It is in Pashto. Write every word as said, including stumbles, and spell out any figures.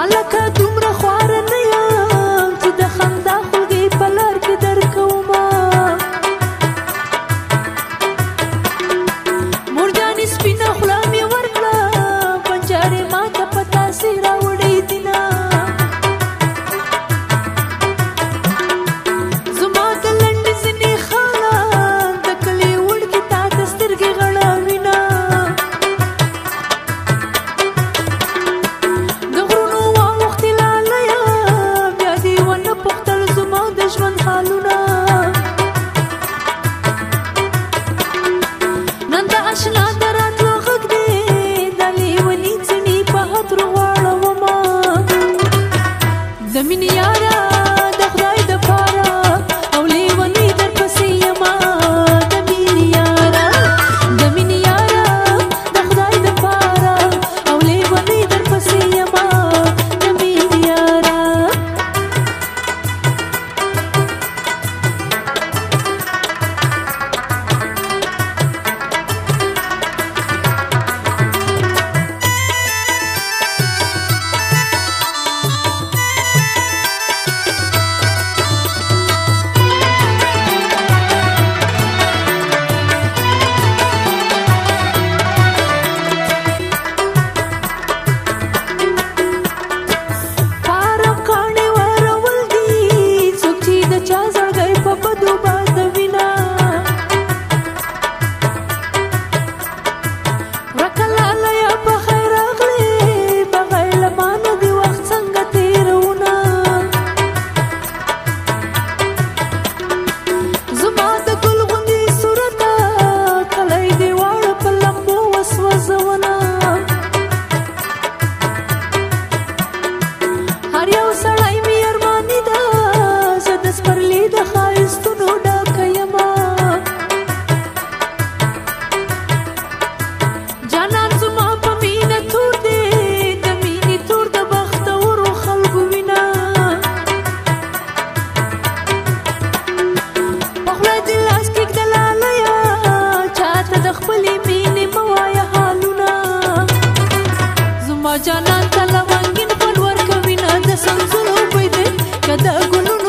لکه دومره خواره نه یم چې د خندا خولګۍ په لار کې درکومه مورجانې سپینه خوله مې ورکړه بنجارې ماته په تاسې راوړی دینه زما د لنډې ځینې خاله د کلي وړکې تا د سترګې غړوینه د غرونو واوښتې لالیه بیا دې ونه پوښتل زما د ژوند حالونه نن د اشنا د راتلو غږ دی د لیوني څڼې په عطرو واړومه د مینې یاره د خدای دپاره او لیونۍ درپسې یمه د مینې یاره د مینې یاره د خدای دپاره او لیونۍ درپسې یمه د مینې یاره هر یو سړی مې ارماني ده زه د سپرلي د ښایستونو ډکه یمه جانان زما په مینه تور دی د مینې تور د بختورو خلکو وینه په خوله دې لاس کېږده لالیه چاته د خپلې مینې مه وایه حالونه زما جانان ته لونګین خوند ورکوینه د سنځلو بوی دی که د ګلونو